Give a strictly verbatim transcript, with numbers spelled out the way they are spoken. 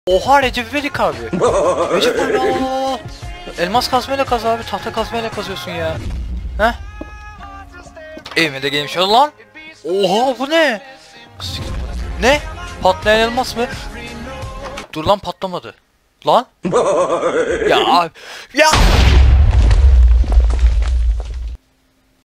Oha Recep İvedik abi. Recep abi aa. Elmas kazmayla kaz abi, tahta kazmayla kazıyorsun ya. Heh. Evime de gelmiş lan. Oha bu ne? Ne? Patlayan elmas mı? Dur lan patlamadı. Lan? Ya abi. Ya.